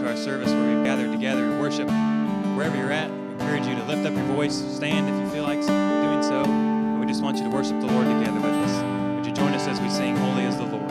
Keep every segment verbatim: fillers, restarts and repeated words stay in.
to our service where we've gathered together to worship. Wherever you're at, we encourage you to lift up your voice, stand if you feel like doing so. And we just want you to worship the Lord together with us. Would you join us as we sing Holy is the Lord?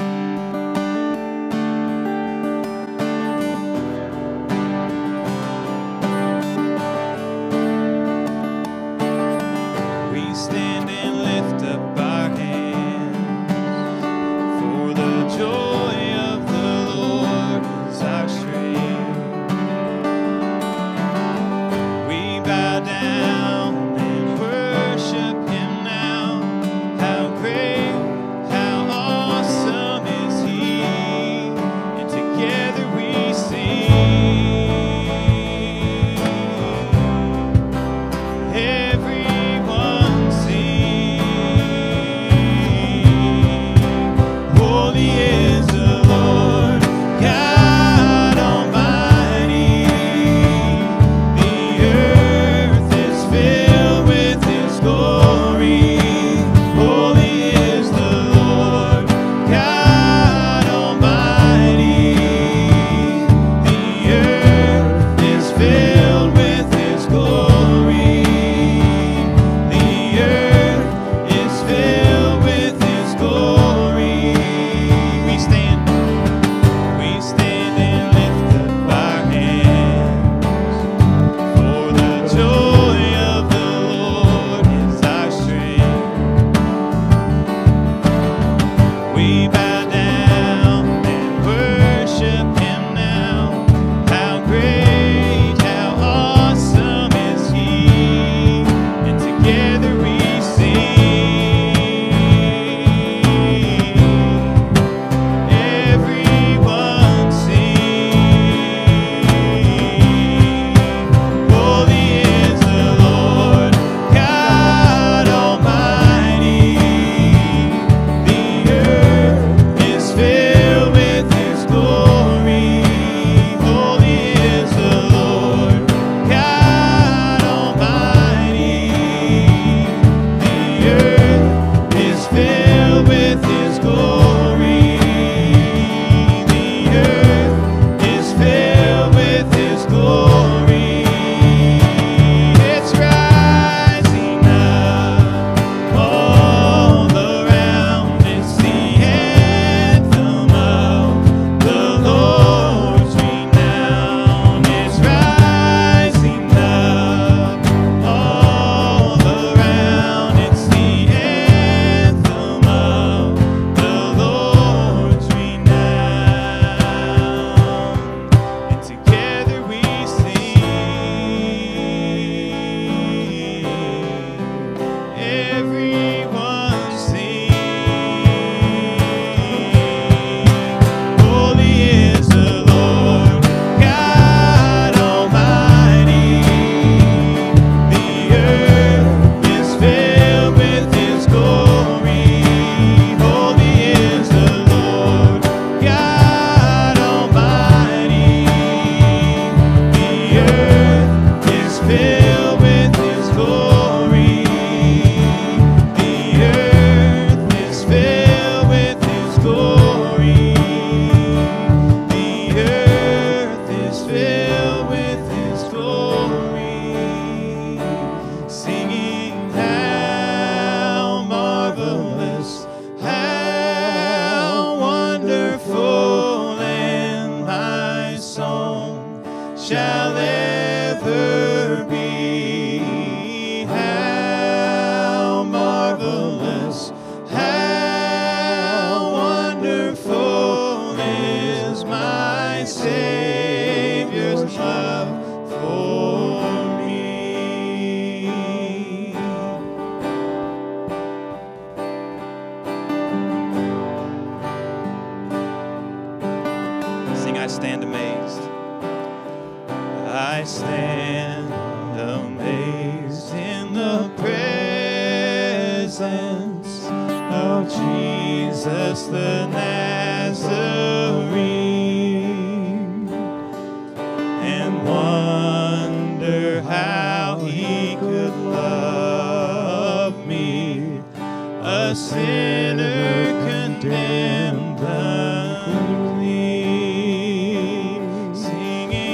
Condemned unclean, singing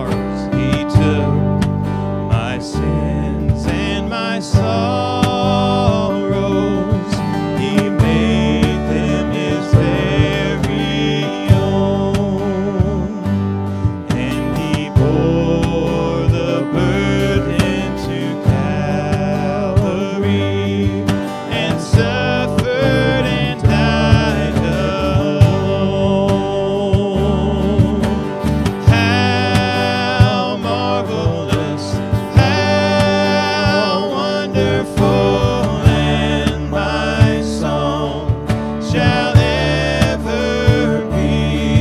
scars. He took my sins and my sorrows. He made them his very own. And he bore the burden to Calvary and suffered and died alone. How marvelous, how wonderful, and my song shall ever be.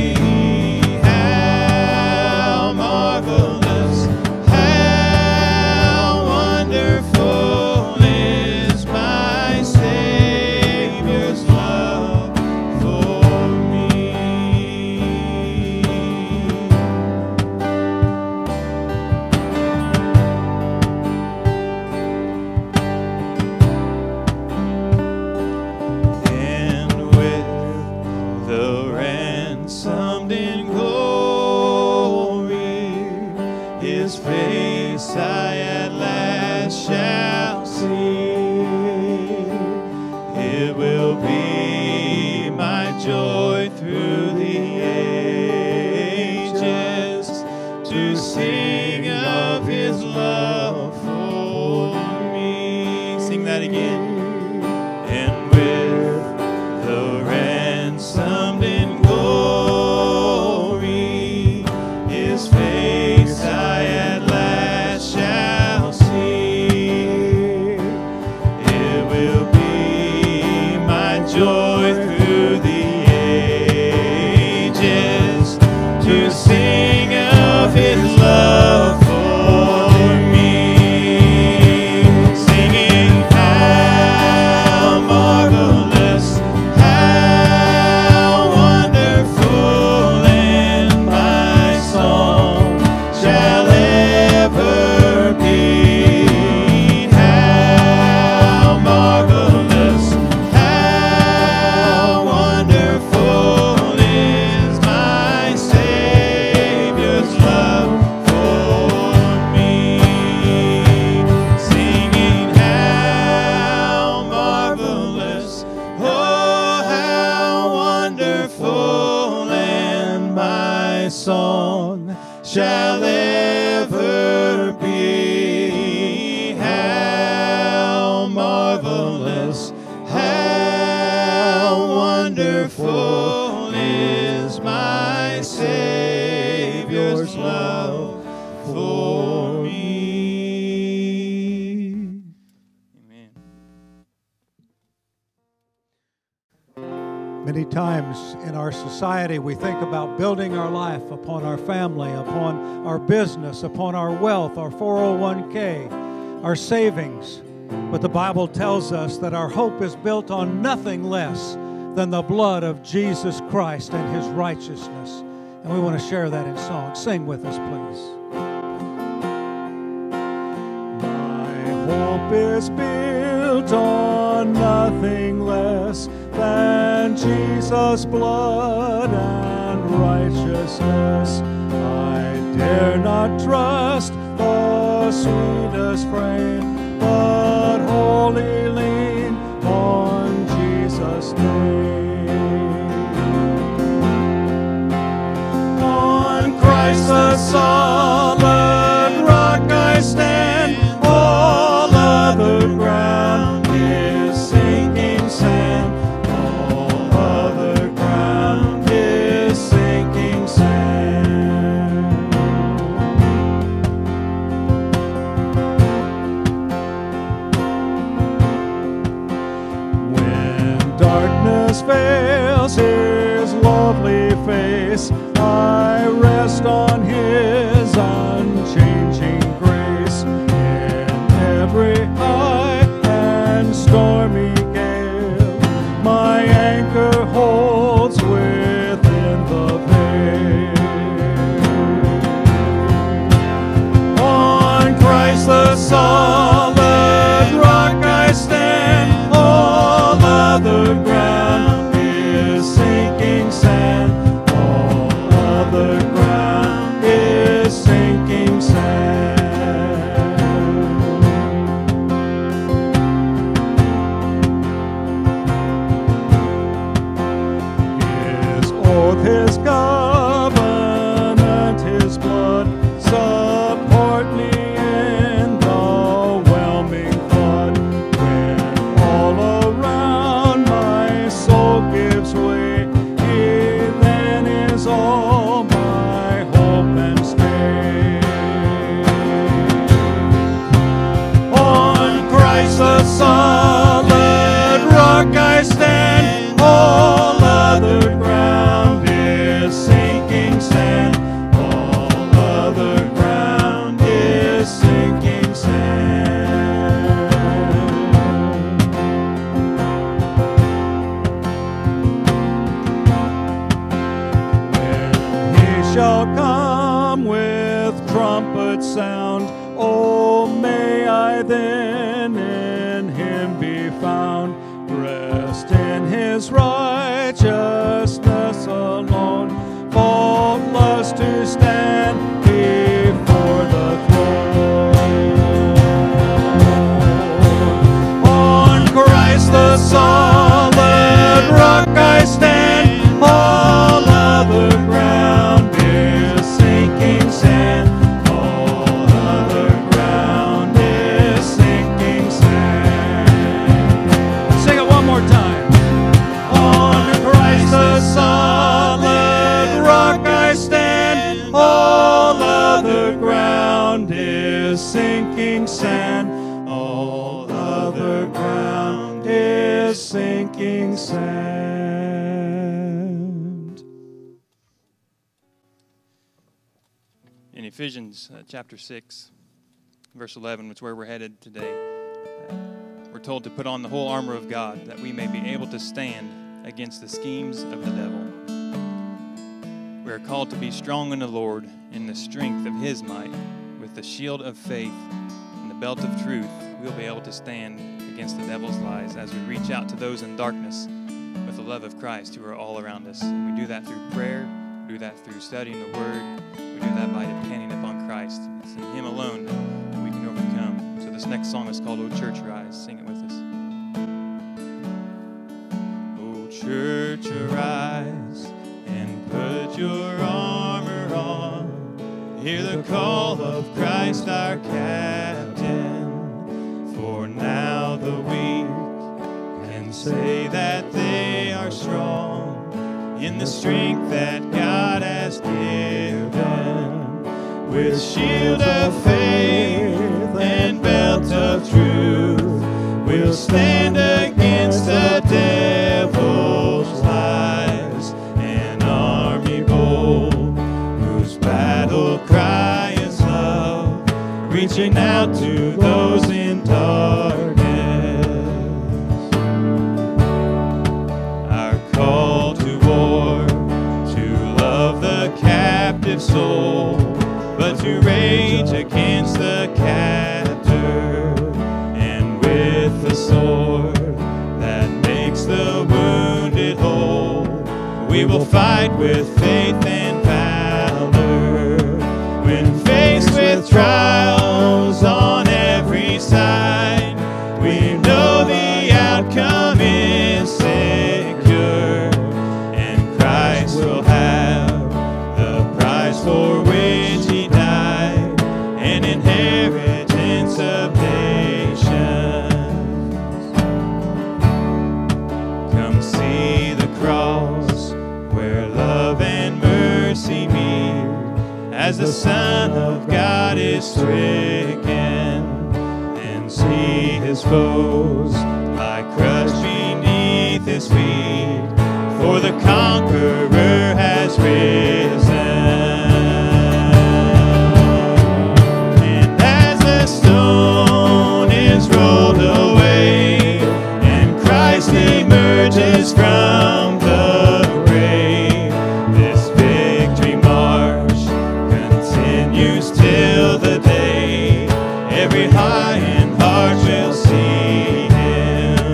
How marvelous, how wonderful is my Savior's love for me. And with the ransomed in glory, his face I at last shall see. It will be my joy through the ages to sing of his love for me. Sing that again. And with the ransomed in glory, his face I at last shall see. It will be my joy through the ages to sing of his love for me. Singing, how marvelous, how wonderful, and my song shall ever be. How marvelous, how wonderful is my Savior's love for me. Singing, how marvelous, oh, how wonderful, and my song shall ever be. How marvelous, how wonderful is my Savior's love for me. Amen. Many times in our society, we think about building our life upon our family, upon our business, upon our wealth, our four oh one k, our savings. But the Bible tells us that our hope is built on nothing less than the blood of Jesus Christ and His righteousness. And we want to share that in song. Sing with us, please. My hope is built on nothing less than Jesus' blood and righteousness. I dare not trust the sweetest frame, but wholly lean on Jesus' name. On Christ the solid rock I stand, all other ground is sinking sand. All other ground is sinking sand. When darkness veils His lovely face, I rest on His unchanging grace. In every high and stormy gale, my anchor holds within the veil. On Christ the solid rock I stand, all other ground is sinking sand. All other ground is sinking trumpet sound. Oh, may I then in him be found, rest in his righteousness alone, faultless to stand before the throne. On Christ the solid rock I stand, all other ground is sinking sand. All other ground is sinking sand. Sing it one more time. On Christ the solid rock I stand, all other ground is sinking sand. All other ground is sinking sand. In Ephesians uh, chapter six, verse eleven, which is where we're headed today, uh, we're told to put on the whole armor of God that we may be able to stand against the schemes of the devil. We are called to be strong in the Lord in the strength of his might. With the shield of faith and the belt of truth, we'll be able to stand against the devil's lies as we reach out to those in darkness with the love of Christ who are all around us. And we do that through prayer, we do that through studying the Word, we do that by depending upon Christ. It's in him alone that we can overcome. So this next song is called O Church Arise. Sing it with us. O church, arise and put your armor on. Hear the call of Christ our captain. For now the weak can say that they are strong in the strength that God has given. With shield of faith and belt of truth, we'll stand against the devil's lies. An army bold, whose battle cry is love, reaching out to those in darkness. Our call to war, to love the captive soul, but to rage against the captor. And with the sword that makes the wounded whole, we will fight with faith and valor. When faced with trials on every side, we know the outcome is secure, and Christ will have the prize for which he died, an inheritance of nations. Come see the cross where love and mercy meet, as the Son of God is stricken, and see his foes lie crushed beneath his feet, for the conqueror has risen. And as the stone is rolled away, and Christ emerges from the grave, this victory march continues till the day every high and heart will see him.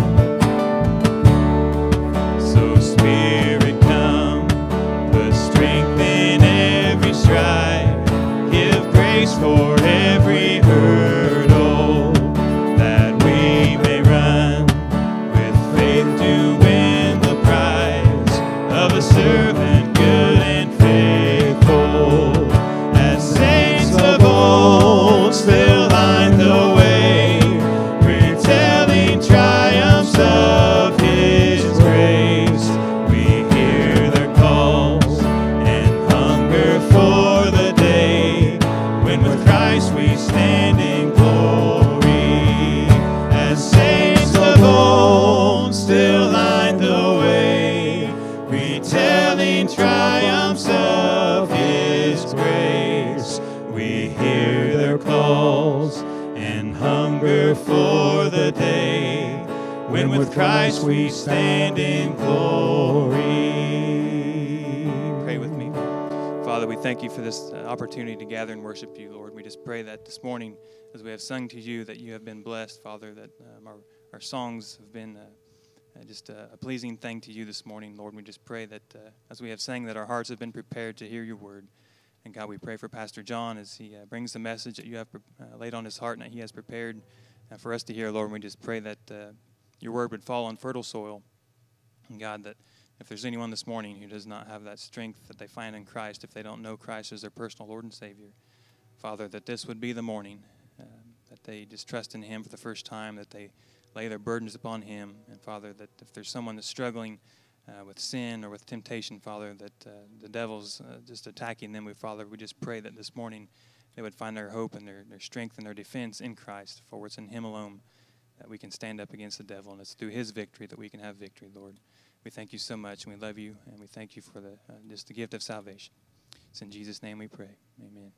So Spirit, come, put strength in every stride, give grace for every hurdle, that we may run with faith to win the prize of a servant good and faithful. As saints of old still line the way, retelling triumphs of his grace, we hear their calls and hunger for the day when with Christ we stand in glory. As saints of old still line the way, retelling triumphs of his grace, we hear their calls and hunger for the day when with Christ we stand in glory. Pray with me. Father, Father, we thank you for this uh, opportunity to gather and worship you, Lord. We just pray that this morning, as we have sung to you, that you have been blessed, Father, that um, our, our songs have been uh, uh, just a, a pleasing thing to you this morning, Lord. We just pray that uh, as we have sang, that our hearts have been prepared to hear your word. And God, we pray for Pastor John as he uh, brings the message that you have uh, laid on his heart and that he has prepared uh, for us to hear, Lord. And we just pray that uh, your word would fall on fertile soil. And God, that if there's anyone this morning who does not have that strength that they find in Christ, if they don't know Christ as their personal Lord and Savior, Father, that this would be the morning, uh, that they just trust in him for the first time, that they lay their burdens upon him. And Father, that if there's someone that's struggling uh, with sin or with temptation, Father, that uh, the devil's uh, just attacking them, we, Father, we just pray that this morning they would find their hope and their, their strength and their defense in Christ, for it's in him alone that we can stand up against the devil, and it's through his victory that we can have victory, Lord. We thank you so much, and we love you, and we thank you for the uh, just the gift of salvation. It's in Jesus' name we pray. Amen.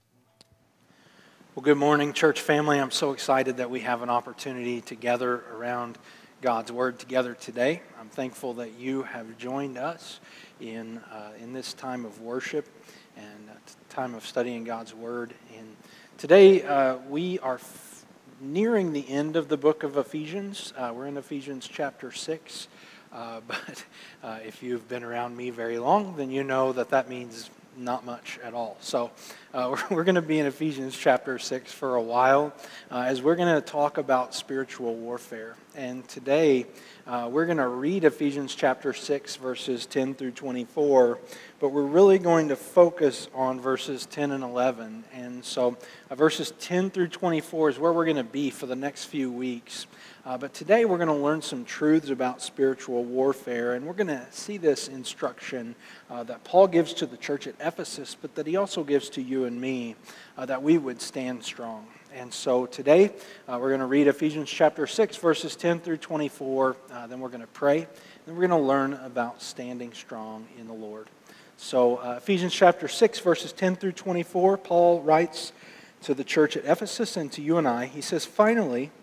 Well, good morning, church family. I'm so excited that we have an opportunity to gather around God's Word together today. I'm thankful that you have joined us in uh, in this time of worship and uh, time of studying God's Word. And today uh, we are f- nearing the end of the book of Ephesians. Uh, we're in Ephesians chapter six. Uh, but uh, if you've been around me very long, then you know that that means not much at all. So uh, we're, we're going to be in Ephesians chapter six for a while uh, as we're going to talk about spiritual warfare. And today uh, we're going to read Ephesians chapter six verses ten through twenty-four, but we're really going to focus on verses ten and eleven. And so uh, verses ten through twenty-four is where we're going to be for the next few weeks. Uh, but today we're going to learn some truths about spiritual warfare, and we're going to see this instruction uh, that Paul gives to the church at Ephesus, but that he also gives to you and me, uh, that we would stand strong. And so today uh, we're going to read Ephesians chapter six, verses ten through twenty-four. Uh, then we're going to pray, and then we're going to learn about standing strong in the Lord. So uh, Ephesians chapter six, verses ten through twenty-four, Paul writes to the church at Ephesus and to you and I. He says, "Finally,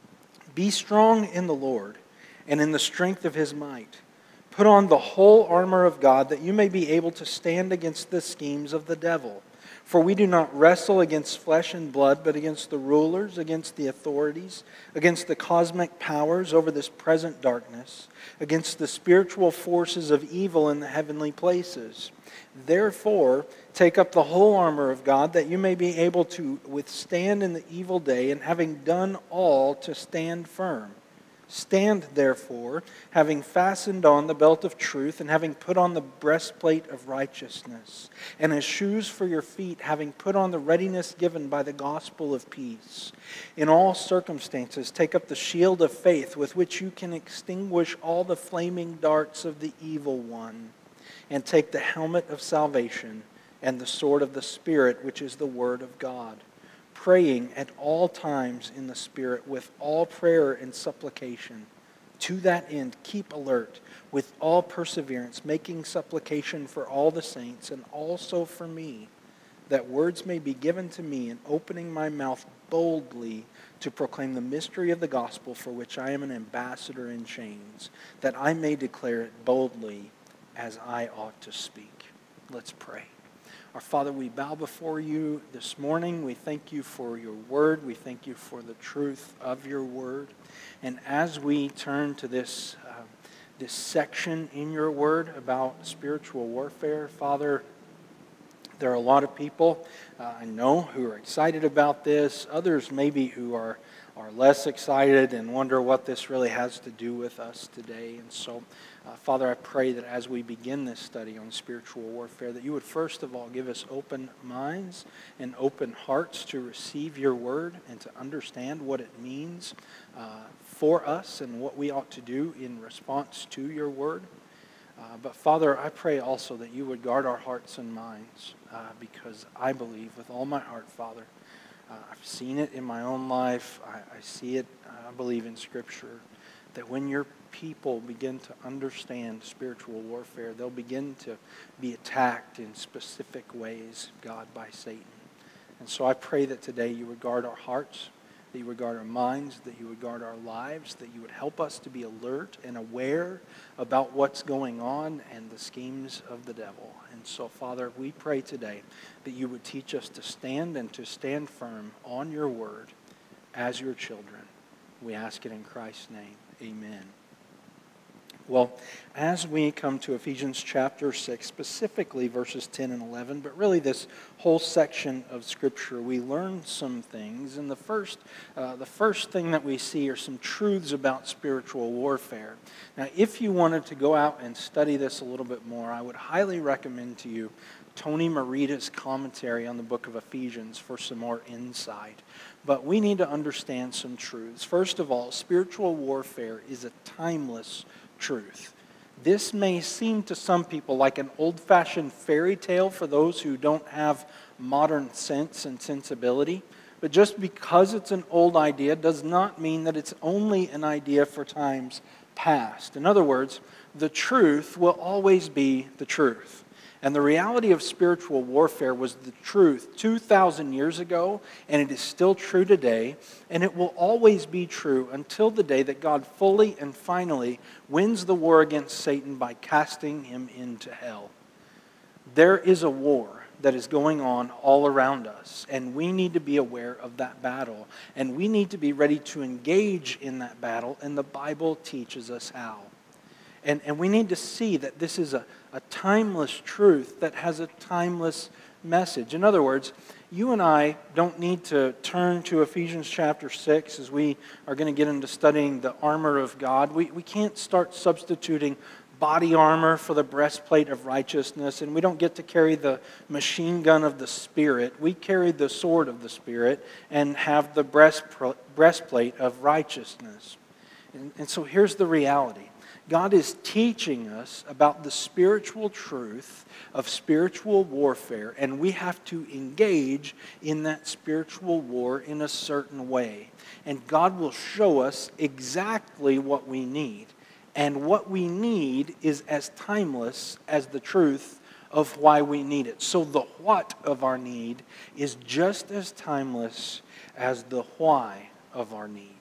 be strong in the Lord and in the strength of his might. Put on the whole armor of God, that you may be able to stand against the schemes of the devil. For we do not wrestle against flesh and blood, but against the rulers, against the authorities, against the cosmic powers over this present darkness, against the spiritual forces of evil in the heavenly places. Therefore, take up the whole armor of God, that you may be able to withstand in the evil day, and having done all, to stand firm. Stand, therefore, having fastened on the belt of truth, and having put on the breastplate of righteousness, and as shoes for your feet, having put on the readiness given by the gospel of peace. In all circumstances, take up the shield of faith, with which you can extinguish all the flaming darts of the evil one, and take the helmet of salvation and the sword of the Spirit, which is the Word of God, praying at all times in the Spirit with all prayer and supplication. To that end, keep alert with all perseverance, making supplication for all the saints and also for me, that words may be given to me in opening my mouth boldly to proclaim the mystery of the gospel, for which I am an ambassador in chains, that I may declare it boldly as I ought to speak." Let's pray. Our Father, we bow before you this morning. We thank you for your word. We thank you for the truth of your word. And as we turn to this, uh, this section in your word about spiritual warfare, Father, there are a lot of people uh, I know who are excited about this. Others maybe who are, are less excited and wonder what this really has to do with us today. And so, Uh, Father, I pray that as we begin this study on spiritual warfare, that you would first of all give us open minds and open hearts to receive your word and to understand what it means uh, for us and what we ought to do in response to your word. Uh, but Father, I pray also that you would guard our hearts and minds uh, because I believe with all my heart, Father, uh, I've seen it in my own life. I, I see it, uh, I believe in Scripture, that when your people begin to understand spiritual warfare, they'll begin to be attacked in specific ways, God, by Satan. And so I pray that today you would guard our hearts, that you would guard our minds, that you would guard our lives, that you would help us to be alert and aware about what's going on and the schemes of the devil. And so, Father, we pray today that you would teach us to stand and to stand firm on your word as your children. We ask it in Christ's name. Amen. Well, as we come to Ephesians chapter six, specifically verses ten and eleven, but really this whole section of Scripture, we learn some things. And the first, uh, the first thing that we see are some truths about spiritual warfare. Now, if you wanted to go out and study this a little bit more, I would highly recommend to you Tony Merita's commentary on the book of Ephesians for some more insight. But we need to understand some truths. First of all, spiritual warfare is a timeless truth. This may seem to some people like an old-fashioned fairy tale for those who don't have modern sense and sensibility. But just because it's an old idea does not mean that it's only an idea for times past. In other words, the truth will always be the truth. And the reality of spiritual warfare was the truth two thousand years ago, and it is still true today, and it will always be true until the day that God fully and finally wins the war against Satan by casting him into hell. There is a war that is going on all around us, and we need to be aware of that battle, and we need to be ready to engage in that battle, and the Bible teaches us how. And, and we need to see that this is a, a timeless truth that has a timeless message. In other words, you and I don't need to turn to Ephesians chapter six as we are going to get into studying the armor of God. We, we can't start substituting body armor for the breastplate of righteousness, and we don't get to carry the machine gun of the Spirit. We carry the sword of the Spirit and have the breast, breastplate of righteousness. And, and so here's the reality. God is teaching us about the spiritual truth of spiritual warfare, and we have to engage in that spiritual war in a certain way. And God will show us exactly what we need. And what we need is as timeless as the truth of why we need it. So the what of our need is just as timeless as the why of our need.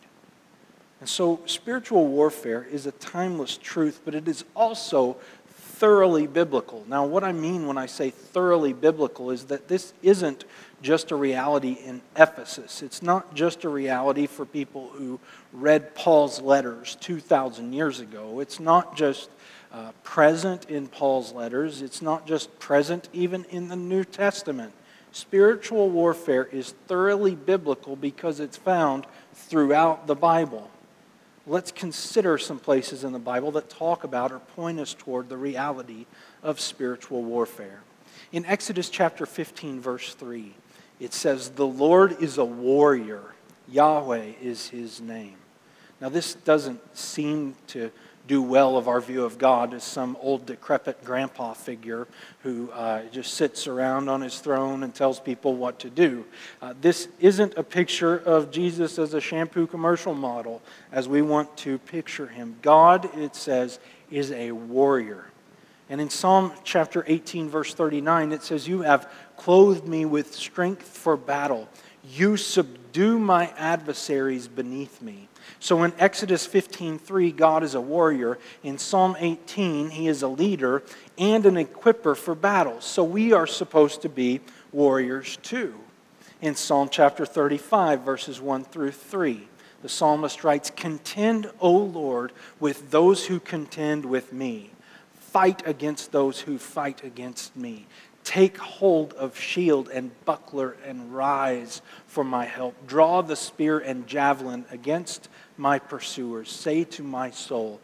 And so spiritual warfare is a timeless truth, but it is also thoroughly biblical. Now, what I mean when I say thoroughly biblical is that this isn't just a reality in Ephesus. It's not just a reality for people who read Paul's letters two thousand years ago. It's not just uh, present in Paul's letters. It's not just present even in the New Testament. Spiritual warfare is thoroughly biblical because it's found throughout the Bible. Let's consider some places in the Bible that talk about or point us toward the reality of spiritual warfare. In Exodus chapter fifteen, verse three, it says, "The Lord is a warrior. Yahweh is his name." Now, this doesn't seem to do well of our view of God as some old decrepit grandpa figure who uh, just sits around on his throne and tells people what to do. Uh, this isn't a picture of Jesus as a shampoo commercial model as we want to picture him. God, it says, is a warrior. And in Psalm chapter eighteen, verse thirty-nine, it says, "You have clothed me with strength for battle. You subdue my adversaries beneath me." So in Exodus fifteen three, God is a warrior. In Psalm eighteen, he is a leader and an equiper for battle. So we are supposed to be warriors too. In Psalm chapter thirty-five, verses one through three, the psalmist writes, "Contend, O Lord, with those who contend with me. Fight against those who fight against me. Take hold of shield and buckler and rise for my help. Draw the spear and javelin against my pursuers. Say to my soul,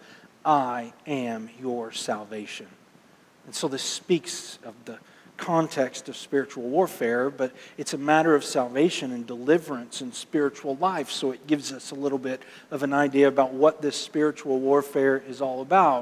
I am your salvation." And so this speaks of the context of spiritual warfare, but it's a matter of salvation and deliverance and spiritual life. So it gives us a little bit of an idea about what this spiritual warfare is all about.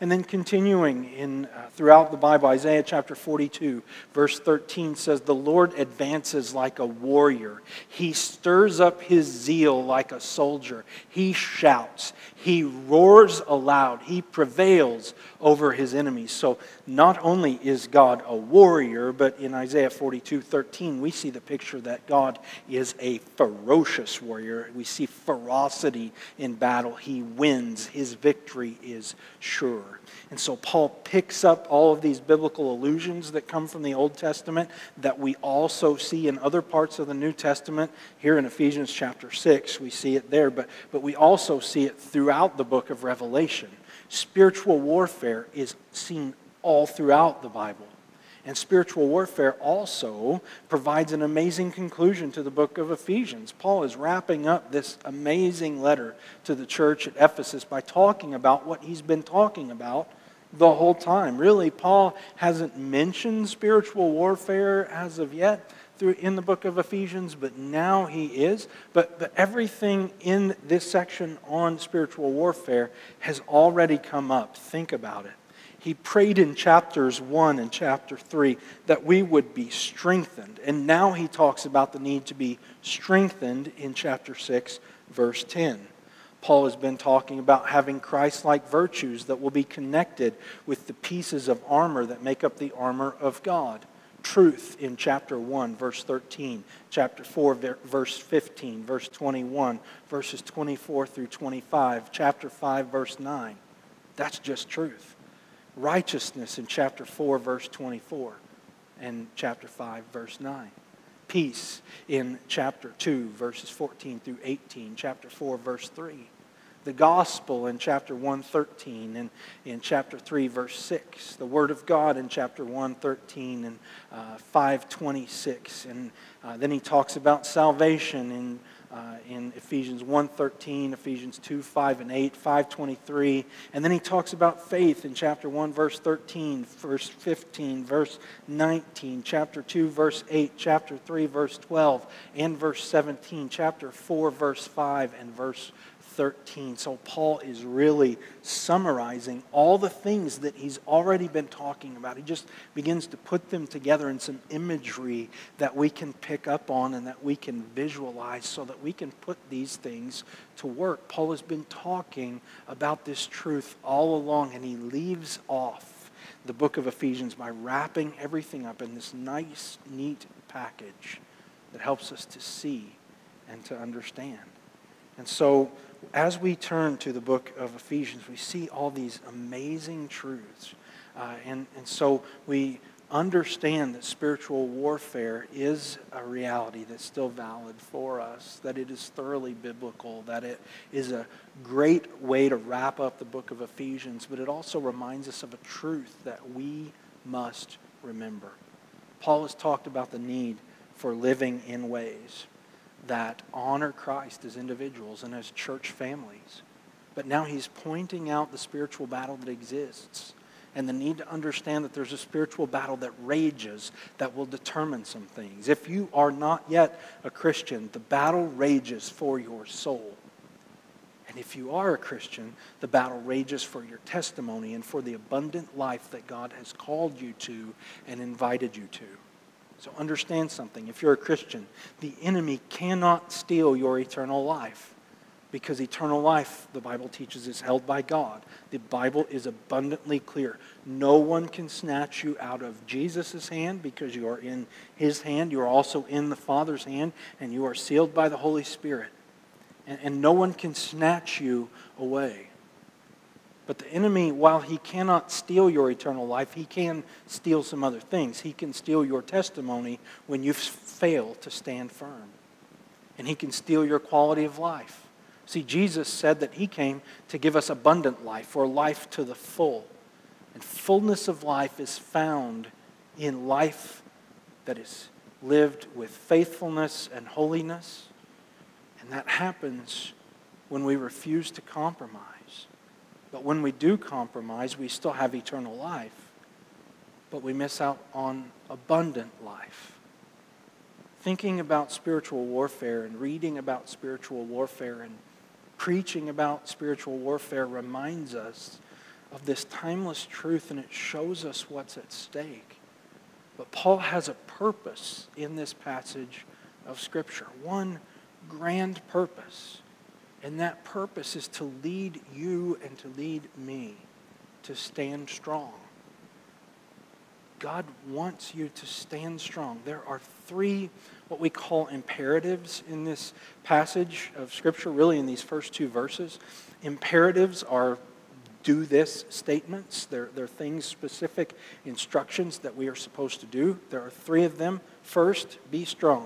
And then continuing in uh, throughout the Bible, Isaiah chapter forty-two, verse thirteen says, "The Lord advances like a warrior. He stirs up his zeal like a soldier. He shouts. He roars aloud. He prevails over his enemies." So not only is God a warrior, but in Isaiah forty-two, thirteen, we see the picture that God is a ferocious warrior. We see ferocity in battle. He wins. His victory is sure. And so Paul picks up all of these biblical allusions that come from the Old Testament that we also see in other parts of the New Testament. Here in Ephesians chapter six, we see it there, but, but we also see it throughout the book of Revelation. Spiritual warfare is seen all throughout the Bible. And spiritual warfare also provides an amazing conclusion to the book of Ephesians. Paul is wrapping up this amazing letter to the church at Ephesus by talking about what he's been talking about the whole time. Really, Paul hasn't mentioned spiritual warfare as of yet through in the book of Ephesians, but now he is. But, but everything in this section on spiritual warfare has already come up. Think about it. He prayed in chapters one and chapter three that we would be strengthened. And now he talks about the need to be strengthened in chapter six, verse ten. Paul has been talking about having Christ-like virtues that will be connected with the pieces of armor that make up the armor of God. Truth in chapter one, verse thirteen, chapter four, verse fifteen, verse twenty-one, verses twenty-four through twenty-five, chapter five, verse nine. That's just truth. Righteousness in chapter four, verse twenty-four, and chapter five, verse nine. Peace in chapter two, verses fourteen through eighteen, chapter four, verse three. The gospel in chapter one, thirteen, and in chapter three, verse six. The word of God in chapter one, thirteen, and uh, five, twenty-six. And uh, then he talks about salvation in Uh, in Ephesians one, thirteen, Ephesians two, five, and eight, five, twenty-three. And then he talks about faith in chapter one, verse thirteen, verse fifteen, verse nineteen, chapter two, verse eight, chapter three, verse twelve, and verse seventeen, chapter four, verse five, and verse thirteen. So Paul is really summarizing all the things that he's already been talking about. He just begins to put them together in some imagery that we can pick up on and that we can visualize so that we can put these things to work. Paul has been talking about this truth all along, and he leaves off the book of Ephesians by wrapping everything up in this nice, neat package that helps us to see and to understand. And so, as we turn to the book of Ephesians, we see all these amazing truths. Uh, and, and so we understand that spiritual warfare is a reality that's still valid for us, that it is thoroughly biblical, that it is a great way to wrap up the book of Ephesians, but it also reminds us of a truth that we must remember. Paul has talked about the need for living in ways that honor Christ as individuals and as church families. But now he's pointing out the spiritual battle that exists and the need to understand that there's a spiritual battle that rages that will determine some things. If you are not yet a Christian, the battle rages for your soul. And if you are a Christian, the battle rages for your testimony and for the abundant life that God has called you to and invited you to. So understand something. If you're a Christian, the enemy cannot steal your eternal life, because eternal life, the Bible teaches, is held by God. The Bible is abundantly clear. No one can snatch you out of Jesus' hand, because you are in his hand. You are also in the Father's hand, and you are sealed by the Holy Spirit. And, and no one can snatch you away. But the enemy, while he cannot steal your eternal life, he can steal some other things. He can steal your testimony when you fail to stand firm. And he can steal your quality of life. See, Jesus said that he came to give us abundant life, or life to the full. And fullness of life is found in life that is lived with faithfulness and holiness. And that happens when we refuse to compromise. But when we do compromise, we still have eternal life, but we miss out on abundant life. Thinking about spiritual warfare and reading about spiritual warfare and preaching about spiritual warfare reminds us of this timeless truth, and it shows us what's at stake. But Paul has a purpose in this passage of Scripture, one grand purpose. And that purpose is to lead you and to lead me to stand strong. God wants you to stand strong. There are three, what we call imperatives in this passage of Scripture, really in these first two verses. Imperatives are do this statements. They're, they're things, specific instructions that we are supposed to do. There are three of them. First, be strong.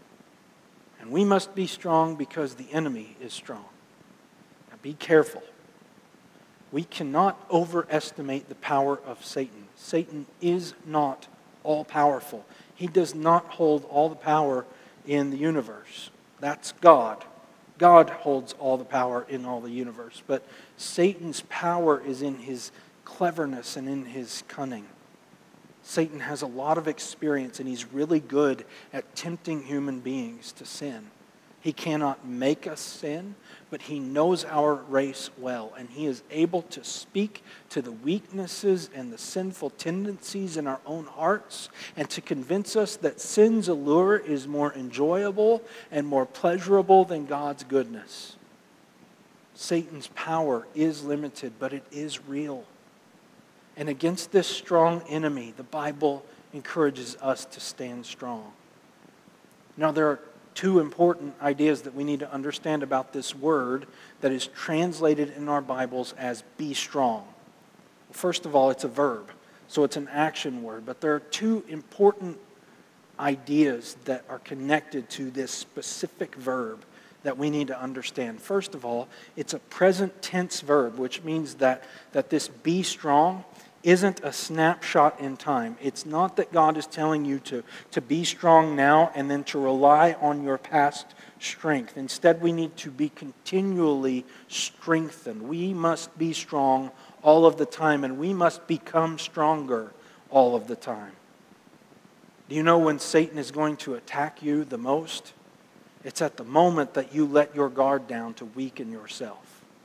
And we must be strong because the enemy is strong. Now be careful. We cannot overestimate the power of Satan. Satan is not all-powerful. He does not hold all the power in the universe. That's God. God holds all the power in all the universe. But Satan's power is in his cleverness and in his cunning. Satan has a lot of experience, and he's really good at tempting human beings to sin. He cannot make us sin, but he knows our race well, and he is able to speak to the weaknesses and the sinful tendencies in our own hearts and to convince us that sin's allure is more enjoyable and more pleasurable than God's goodness. Satan's power is limited, but it is real. And against this strong enemy, the Bible encourages us to stand strong. Now, there are two important ideas that we need to understand about this word that is translated in our Bibles as be strong. First of all, it's a verb, so it's an action word. But there are two important ideas that are connected to this specific verb that we need to understand. First of all, it's a present tense verb, which means that, that this be strong isn't a snapshot in time. It's not that God is telling you to, to be strong now and then to rely on your past strength. Instead, we need to be continually strengthened. We must be strong all of the time, and we must become stronger all of the time. Do you know when Satan is going to attack you the most? It's at the moment that you let your guard down to weaken yourself.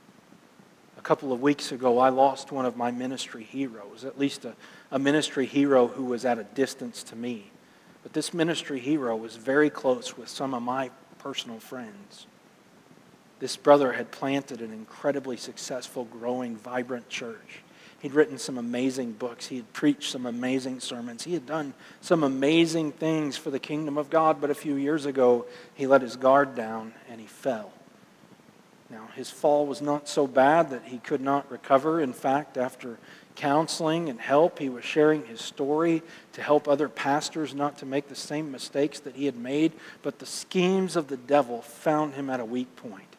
A couple of weeks ago, I lost one of my ministry heroes, at least a, a ministry hero who was at a distance to me. But this ministry hero was very close with some of my personal friends. This brother had planted an incredibly successful, growing, vibrant church. He'd written some amazing books. He had preached some amazing sermons. He had done some amazing things for the kingdom of God, but a few years ago, he let his guard down and he fell. Now, his fall was not so bad that he could not recover. In fact, after counseling and help, he was sharing his story to help other pastors not to make the same mistakes that he had made. But the schemes of the devil found him at a weak point.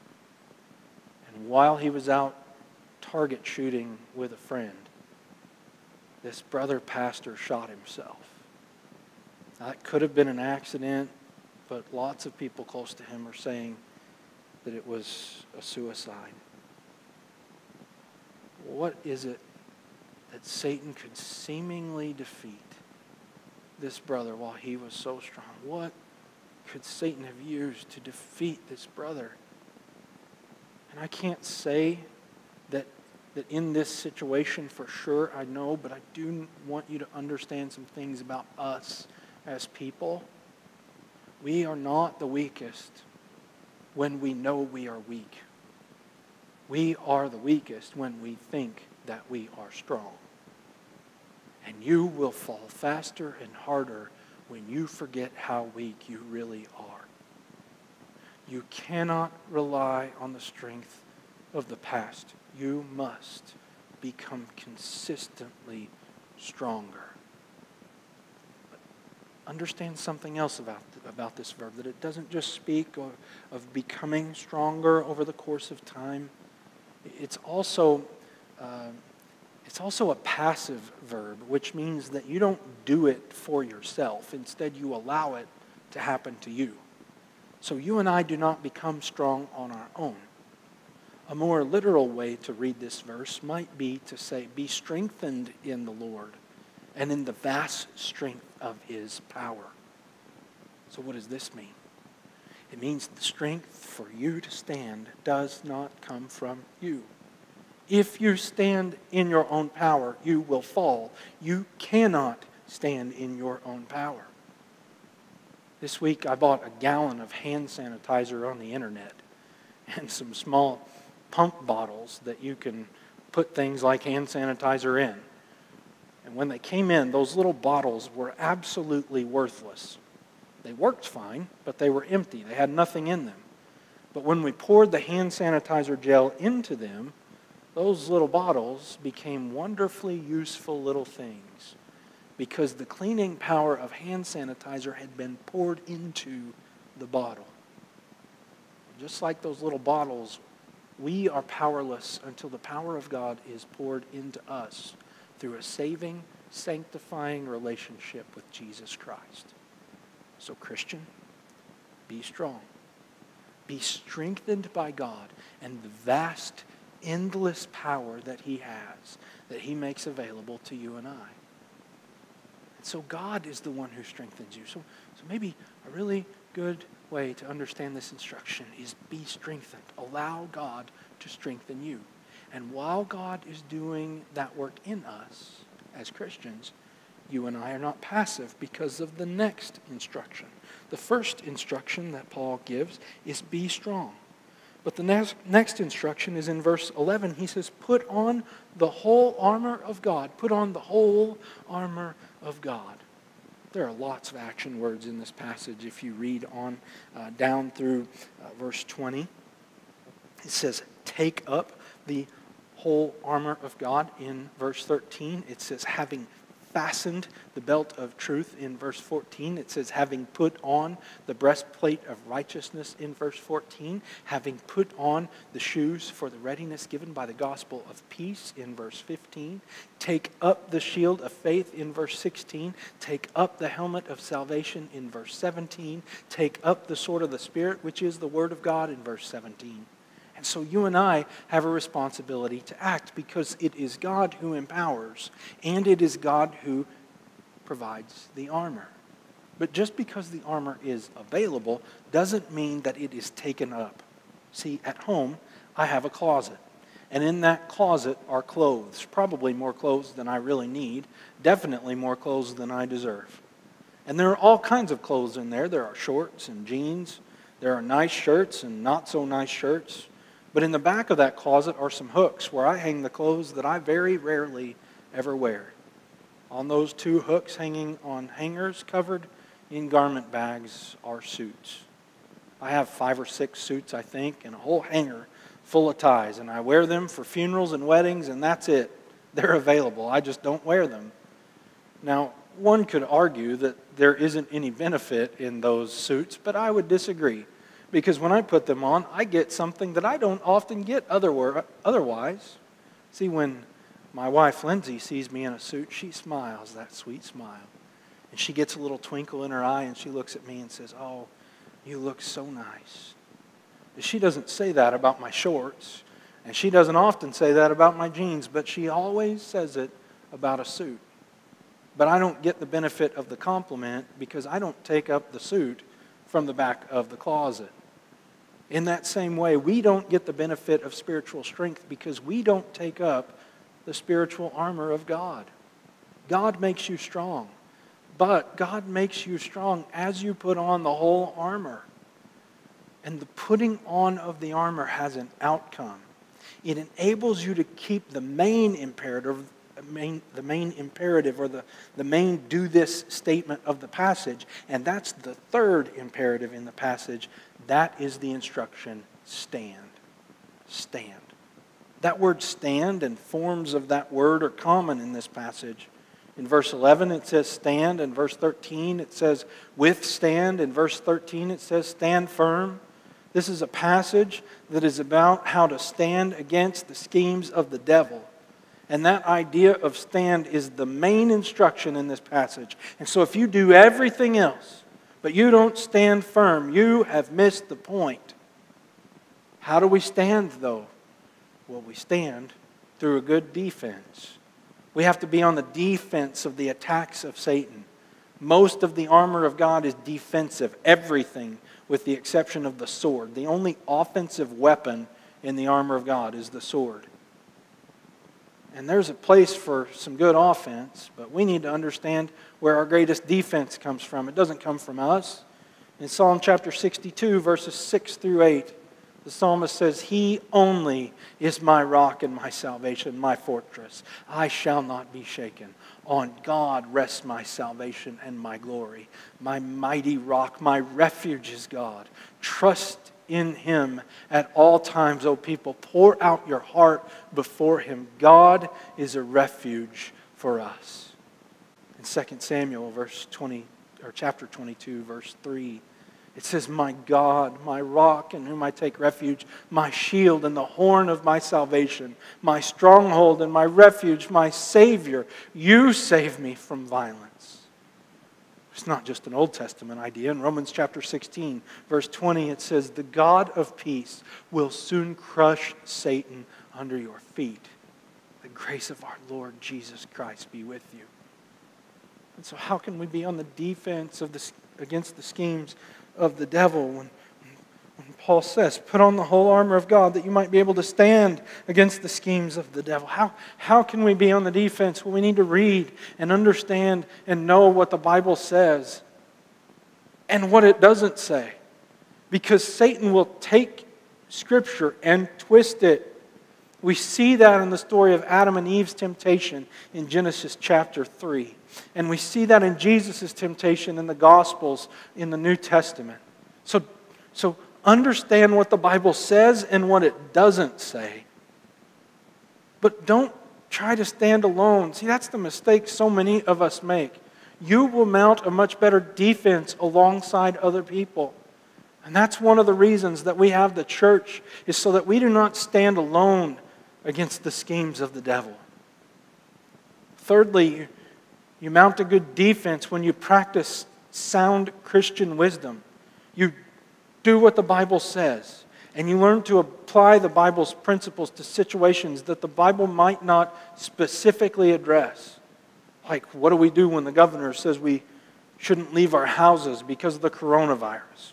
And while he was out target shooting with a friend, this brother pastor shot himself. Now, that could have been an accident, but lots of people close to him are saying that it was a suicide. What is it that Satan could seemingly defeat this brother while he was so strong? What could Satan have used to defeat this brother? And I can't say that, that in this situation for sure I know, but I do want you to understand some things about us as people. We are not the weakest when we know we are weak. We are the weakest when we think that we are strong. And you will fall faster and harder when you forget how weak you really are. You cannot rely on the strength of the past. You must become consistently stronger. Understand something else about, about this verb, that it doesn't just speak of, of becoming stronger over the course of time. It's also, uh, it's also a passive verb, which means that you don't do it for yourself. Instead, you allow it to happen to you. So you and I do not become strong on our own. A more literal way to read this verse might be to say, be strengthened in the Lord and in the vast strength of his power. So what does this mean? It means the strength for you to stand does not come from you. If you stand in your own power, you will fall. You cannot stand in your own power. This week I bought a gallon of hand sanitizer on the internet and some small pump bottles that you can put things like hand sanitizer in. And when they came in, those little bottles were absolutely worthless. They worked fine, but they were empty. They had nothing in them. But when we poured the hand sanitizer gel into them, those little bottles became wonderfully useful little things because the cleaning power of hand sanitizer had been poured into the bottle. Just like those little bottles, we are powerless until the power of God is poured into us through a saving, sanctifying relationship with Jesus Christ. So, Christian, be strong. Be strengthened by God and the vast, endless power that He has, that He makes available to you and I. And so God is the one who strengthens you. So, so maybe a really good way to understand this instruction is be strengthened. Allow God to strengthen you. And while God is doing that work in us as Christians, you and I are not passive because of the next instruction. The first instruction that Paul gives is be strong. But the next, next instruction is in verse eleven. He says, put on the whole armor of God. Put on the whole armor of God. There are lots of action words in this passage if you read on uh, down through uh, verse twenty. It says, take up the whole armor of God in verse thirteen. It says, having fastened the belt of truth in verse fourteen. It says, having put on the breastplate of righteousness in verse fourteen. Having put on the shoes for the readiness given by the gospel of peace in verse fifteen. Take up the shield of faith in verse sixteen. Take up the helmet of salvation in verse seventeen. Take up the sword of the Spirit, which is the word of God in verse seventeen. And so you and I have a responsibility to act because it is God who empowers and it is God who provides the armor. But just because the armor is available doesn't mean that it is taken up. See, at home, I have a closet. And in that closet are clothes, probably more clothes than I really need, definitely more clothes than I deserve. And there are all kinds of clothes in there. There are shorts and jeans. There are nice shirts and not so nice shirts. But in the back of that closet are some hooks where I hang the clothes that I very rarely ever wear. On those two hooks hanging on hangers covered in garment bags are suits. I have five or six suits, I think, and a whole hanger full of ties. And I wear them for funerals and weddings, and that's it. They're available. I just don't wear them. Now, one could argue that there isn't any benefit in those suits, but I would disagree. Because when I put them on, I get something that I don't often get otherwise. See, when my wife Lindsay sees me in a suit, she smiles, that sweet smile. And she gets a little twinkle in her eye and she looks at me and says, oh, you look so nice. She doesn't say that about my shorts, and she doesn't often say that about my jeans, but she always says it about a suit. But I don't get the benefit of the compliment because I don't take up the suit from the back of the closet. In that same way, we don't get the benefit of spiritual strength because we don't take up the spiritual armor of God. God makes you strong, but God makes you strong as you put on the whole armor. And the putting on of the armor has an outcome. It enables you to keep the main imperative, main, the main imperative or the, the main do this statement of the passage, and that's the third imperative in the passage. That is the instruction, stand. Stand. That word stand and forms of that word are common in this passage. In verse eleven it says stand. In verse thirteen it says withstand. In verse thirteen it says stand firm. This is a passage that is about how to stand against the schemes of the devil. And that idea of stand is the main instruction in this passage. And so if you do everything else, but you don't stand firm, you have missed the point. How do we stand, though? Well, we stand through a good defense. We have to be on the defense of the attacks of Satan. Most of the armor of God is defensive, everything with the exception of the sword. The only offensive weapon in the armor of God is the sword. And there's a place for some good offense, but we need to understand where our greatest defense comes from. It doesn't come from us. In Psalm chapter sixty-two, verses six through eight, the psalmist says, He only is my rock and my salvation, my fortress. I shall not be shaken. On God rests my salvation and my glory. My mighty rock, my refuge is God. Trust in Him at all times, O people. Pour out your heart before Him. God is a refuge for us. In Second Samuel, verse twenty, or chapter twenty-two, verse three, it says, My God, my rock in whom I take refuge, my shield and the horn of my salvation, my stronghold and my refuge, my Savior, you save me from violence. It's not just an Old Testament idea. In Romans chapter sixteen, verse twenty, it says, The God of peace will soon crush Satan under your feet. The grace of our Lord Jesus Christ be with you. And so how can we be on the defense of the, against the schemes of the devil when, when Paul says, put on the whole armor of God that you might be able to stand against the schemes of the devil? How, how can we be on the defense? Well, we need to read and understand and know what the Bible says and what it doesn't say. Because Satan will take Scripture and twist it. We see that in the story of Adam and Eve's temptation in Genesis chapter three. And we see that in Jesus' temptation in the Gospels in the New Testament. So, so understand what the Bible says and what it doesn't say. But don't try to stand alone. See, that's the mistake so many of us make. You will mount a much better defense alongside other people. And that's one of the reasons that we have the church, is so that we do not stand alone against the schemes of the devil. Thirdly, you mount a good defense when you practice sound Christian wisdom. You do what the Bible says, and you learn to apply the Bible's principles to situations that the Bible might not specifically address. Like, what do we do when the governor says we shouldn't leave our houses because of the coronavirus?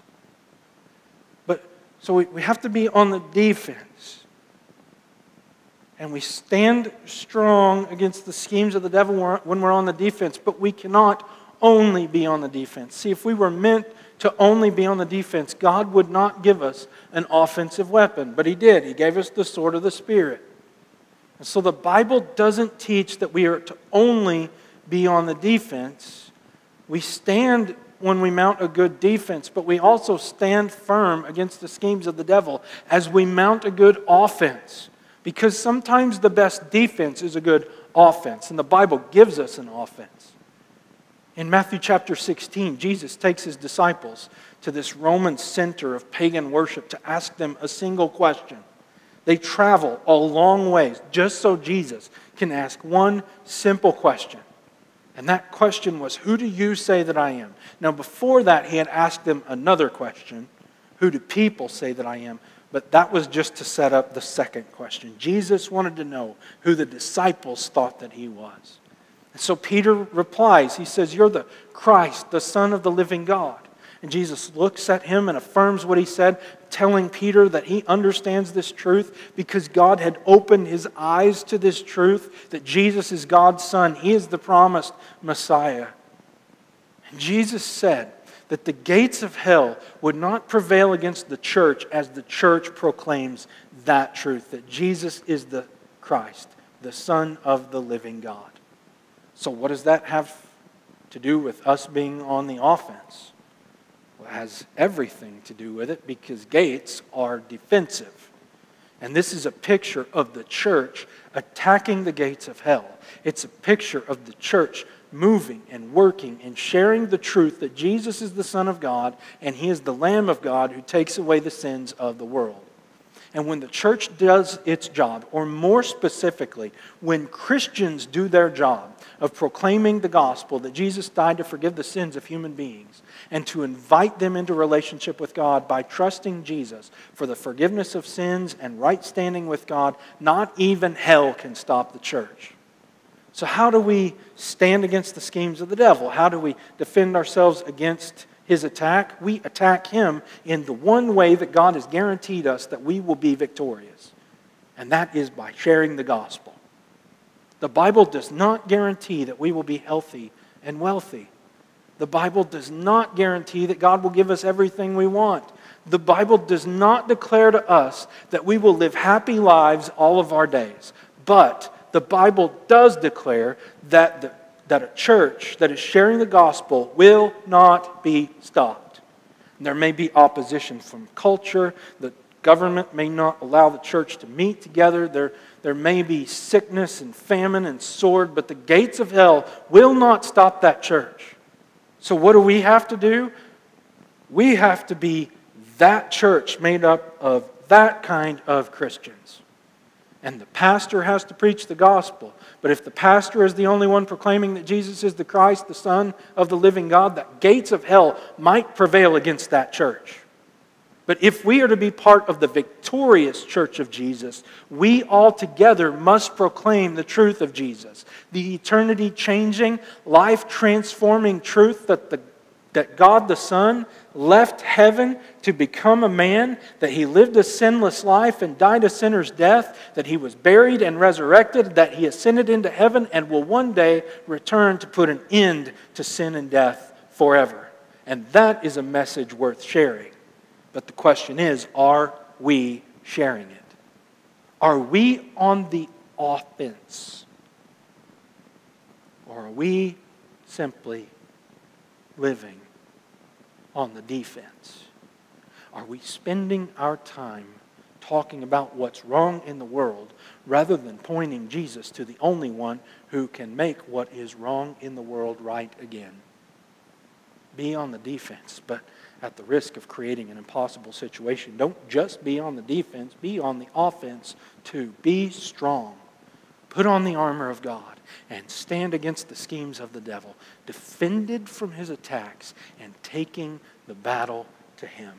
But so we, we have to be on the defense. And we stand strong against the schemes of the devil when we're on the defense. But we cannot only be on the defense. See, if we were meant to only be on the defense, God would not give us an offensive weapon. But He did. He gave us the sword of the Spirit. And so the Bible doesn't teach that we are to only be on the defense. We stand when we mount a good defense, but we also stand firm against the schemes of the devil as we mount a good offense. Because sometimes the best defense is a good offense, and the Bible gives us an offense. In Matthew chapter sixteen, Jesus takes His disciples to this Roman center of pagan worship to ask them a single question. They travel a long ways just so Jesus can ask one simple question. And that question was, who do you say that I am? Now before that, He had asked them another question. Who do people say that I am? But that was just to set up the second question. Jesus wanted to know who the disciples thought that He was. And so Peter replies. He says, you're the Christ, the Son of the living God. And Jesus looks at him and affirms what he said, telling Peter that he understands this truth because God had opened his eyes to this truth, that Jesus is God's Son. He is the promised Messiah. And Jesus said that the gates of hell would not prevail against the church as the church proclaims that truth, that Jesus is the Christ, the Son of the living God. So what does that have to do with us being on the offense? Well, it has everything to do with it because gates are defensive. And this is a picture of the church attacking the gates of hell. It's a picture of the church moving and working and sharing the truth that Jesus is the Son of God and He is the Lamb of God who takes away the sins of the world. And when the church does its job, or more specifically, when Christians do their job of proclaiming the gospel that Jesus died to forgive the sins of human beings and to invite them into relationship with God by trusting Jesus for the forgiveness of sins and right standing with God, not even hell can stop the church. So how do we stand against the schemes of the devil? How do we defend ourselves against his attack? We attack him in the one way that God has guaranteed us that we will be victorious. And that is by sharing the gospel. The Bible does not guarantee that we will be healthy and wealthy. The Bible does not guarantee that God will give us everything we want. The Bible does not declare to us that we will live happy lives all of our days. But the Bible does declare that, the, that a church that is sharing the gospel will not be stopped. There may be opposition from culture. The government may not allow the church to meet together. There, there may be sickness and famine and sword, but the gates of hell will not stop that church. So what do we have to do? We have to be that church made up of that kind of Christians. And the pastor has to preach the gospel. But if the pastor is the only one proclaiming that Jesus is the Christ, the Son of the living God, the gates of hell might prevail against that church. But if we are to be part of the victorious church of Jesus, we all together must proclaim the truth of Jesus. The eternity-changing, life-transforming truth that, the, that God the Son left heaven to become a man, that He lived a sinless life and died a sinner's death, that He was buried and resurrected, that He ascended into heaven and will one day return to put an end to sin and death forever. And that is a message worth sharing. But the question is, are we sharing it? Are we on the offense? Or are we simply living on the defense? Are we spending our time talking about what's wrong in the world rather than pointing Jesus to the only one who can make what is wrong in the world right again? Be on the defense, but at the risk of creating an impossible situation. Don't just be on the defense, be on the offense too. Be strong. Put on the armor of God and stand against the schemes of the devil, defended from his attacks and taking the battle to Him.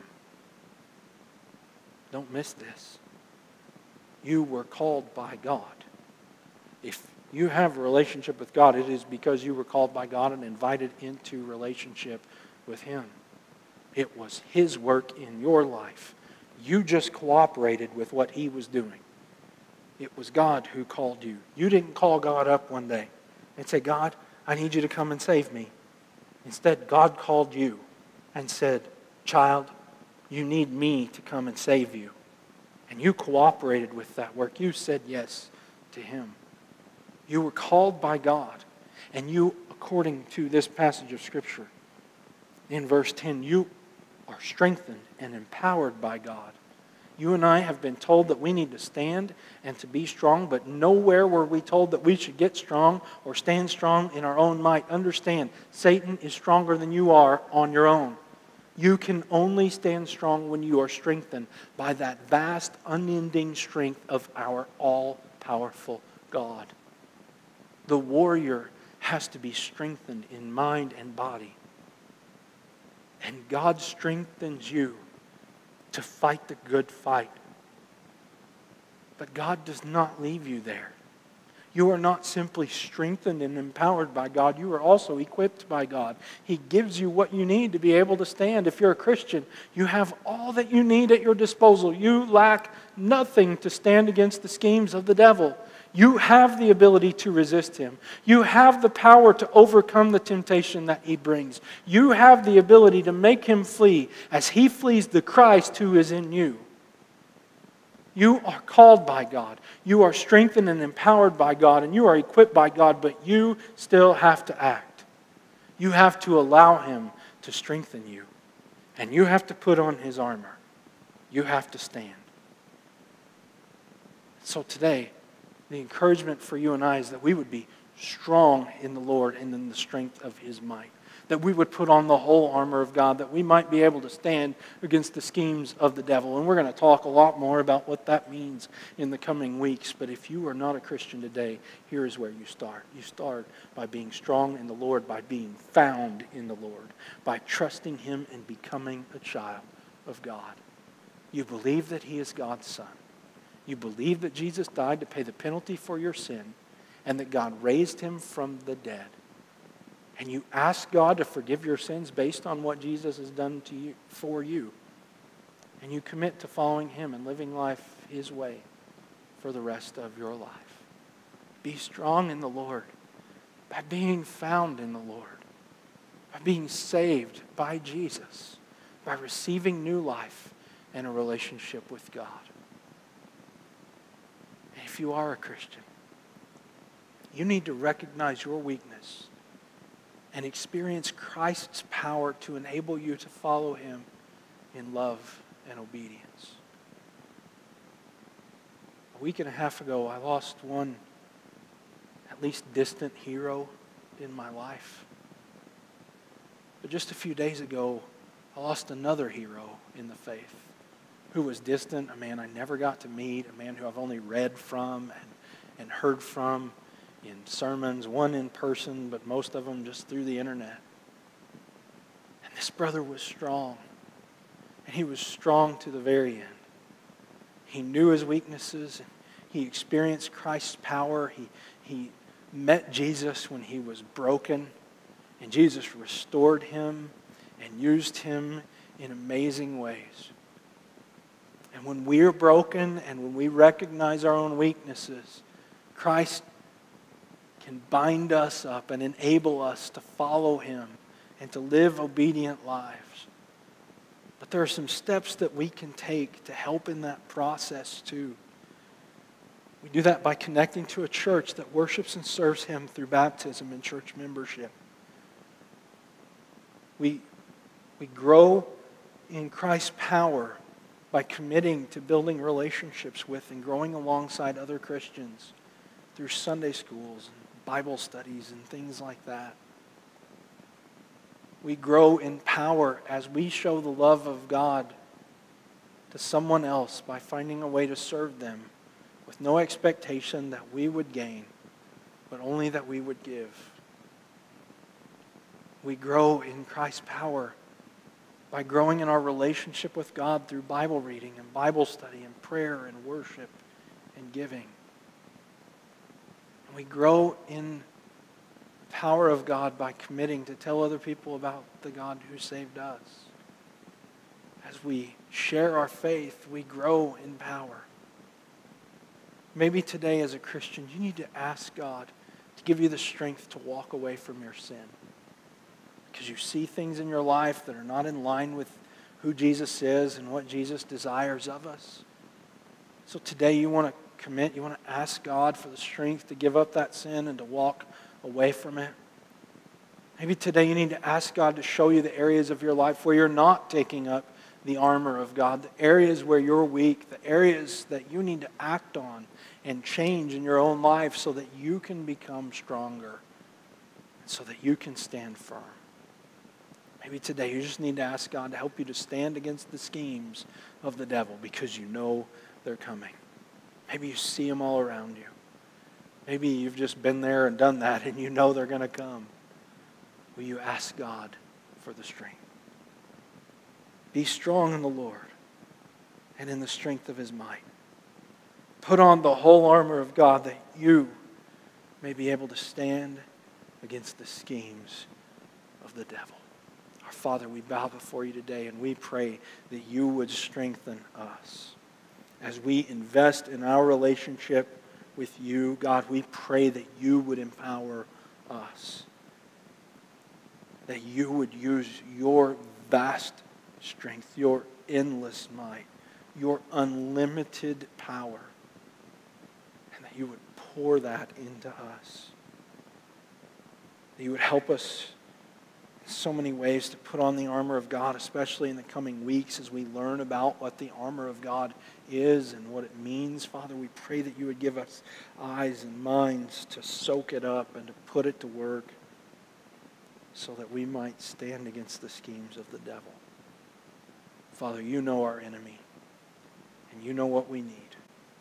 Don't miss this. You were called by God. If you have a relationship with God, it is because you were called by God and invited into relationship with Him. It was His work in your life. You just cooperated with what He was doing. It was God who called you. You didn't call God up one day and say, God, I need you to come and save me. Instead, God called you and said, child, you need me to come and save you. And you cooperated with that work. You said yes to Him. You were called by God. And you, according to this passage of Scripture, in verse ten, you are strengthened and empowered by God. You and I have been told that we need to stand and to be strong, but nowhere were we told that we should get strong or stand strong in our own might. Understand, Satan is stronger than you are on your own. You can only stand strong when you are strengthened by that vast, unending strength of our all-powerful God. The warrior has to be strengthened in mind and body. And God strengthens you to fight the good fight. But God does not leave you there. You are not simply strengthened and empowered by God. You are also equipped by God. He gives you what you need to be able to stand. If you're a Christian, you have all that you need at your disposal. You lack nothing to stand against the schemes of the devil. You have the ability to resist him. You have the power to overcome the temptation that he brings. You have the ability to make him flee as he flees the Christ who is in you. You are called by God. You are strengthened and empowered by God, and you are equipped by God, but you still have to act. You have to allow Him to strengthen you, and you have to put on His armor. You have to stand. So today, the encouragement for you and I is that we would be strong in the Lord and in the strength of His might. That we would put on the whole armor of God, that we might be able to stand against the schemes of the devil. And we're going to talk a lot more about what that means in the coming weeks. But if you are not a Christian today, here is where you start. You start by being strong in the Lord, by being found in the Lord, by trusting Him and becoming a child of God. You believe that He is God's Son. You believe that Jesus died to pay the penalty for your sin and that God raised Him from the dead. And you ask God to forgive your sins based on what Jesus has done to you, for you. And you commit to following Him and living life His way for the rest of your life. Be strong in the Lord by being found in the Lord, by being saved by Jesus, by receiving new life and a relationship with God. And if you are a Christian, you need to recognize your weakness and experience Christ's power to enable you to follow Him in love and obedience. A week and a half ago, I lost one at least distant hero in my life. But just a few days ago, I lost another hero in the faith who was distant, a man I never got to meet, a man who I've only read from and, and heard from in sermons, one in person, but most of them just through the internet. And this brother was strong. And he was strong to the very end. He knew his weaknesses. And he experienced Christ's power. He, he met Jesus when he was broken. And Jesus restored him and used him in amazing ways. And when we are broken and when we recognize our own weaknesses, Christ can bind us up and enable us to follow Him and to live obedient lives. But there are some steps that we can take to help in that process too. We do that by connecting to a church that worships and serves Him through baptism and church membership. We, we grow in Christ's power by committing to building relationships with and growing alongside other Christians through Sunday schools and Bible studies and things like that. We grow in power as we show the love of God to someone else by finding a way to serve them with no expectation that we would gain, but only that we would give. We grow in Christ's power by growing in our relationship with God through Bible reading and Bible study and prayer and worship and giving. We grow in the power of God by committing to tell other people about the God who saved us. As we share our faith, we grow in power. Maybe today as a Christian, you need to ask God to give you the strength to walk away from your sin. Because you see things in your life that are not in line with who Jesus is and what Jesus desires of us. So today you want to commit, you want to ask God for the strength to give up that sin and to walk away from it. Maybe today you need to ask God to show you the areas of your life where you're not taking up the armor of God, the areas where you're weak, the areas that you need to act on and change in your own life so that you can become stronger and so that you can stand firm. Maybe today you just need to ask God to help you to stand against the schemes of the devil because you know they're coming. Maybe you see them all around you. Maybe you've just been there and done that and you know they're going to come. Will you ask God for the strength? Be strong in the Lord and in the strength of His might. Put on the whole armor of God that you may be able to stand against the schemes of the devil. Our Father, we bow before you today and we pray that you would strengthen us. As we invest in our relationship with you, God, we pray that you would empower us. That you would use your vast strength, your endless might, your unlimited power, and that you would pour that into us. That you would help us in so many ways to put on the armor of God, especially in the coming weeks as we learn about what the armor of God is and what it means. Father, we pray that you would give us eyes and minds to soak it up and to put it to work so that we might stand against the schemes of the devil. Father, you know our enemy and you know what we need.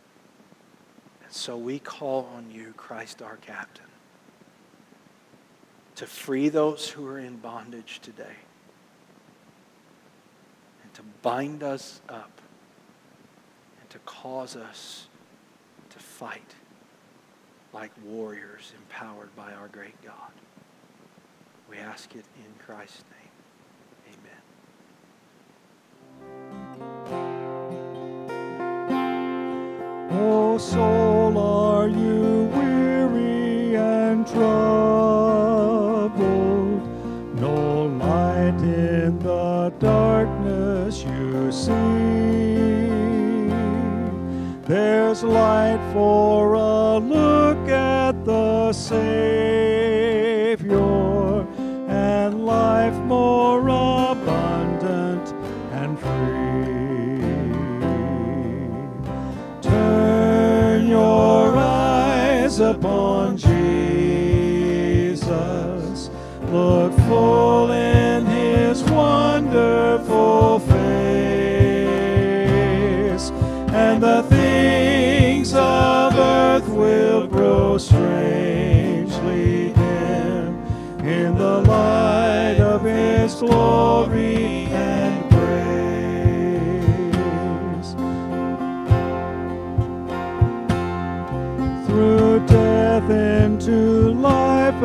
And so we call on you, Christ our captain, to free those who are in bondage today and to bind us up and to cause us to fight like warriors empowered by our great God. We ask it in Christ's name. Amen. O soul, are you weary? see. There's light for a look at the Savior, and life more abundant and free. Turn your eyes upon Jesus, look full in his wonderful face, and the things of earth will grow strangely dim in the light of his glory and grace. Through death into life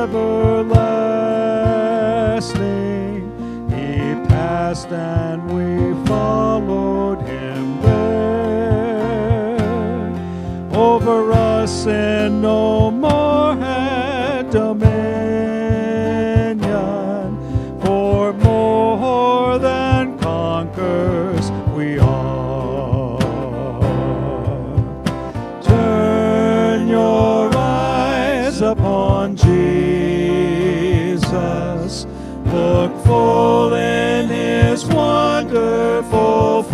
everlasting, he passed and we followed him there. Over us sin no more had dominion, for more than conquerors we are. Turn your eyes upon Jesus, look full in his wonderful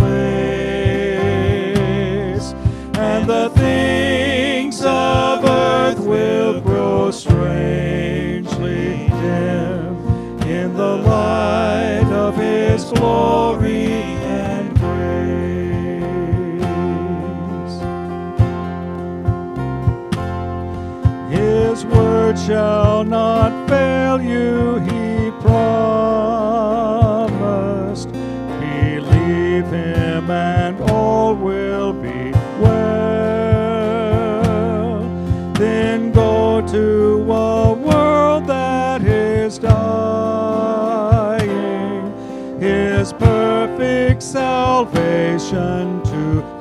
face, and the things of earth will grow strangely dim in the light of his glory and grace. His word shall not fail you, he promised. Believe him and all will be well. Then go to a world that is dying, his perfect salvation to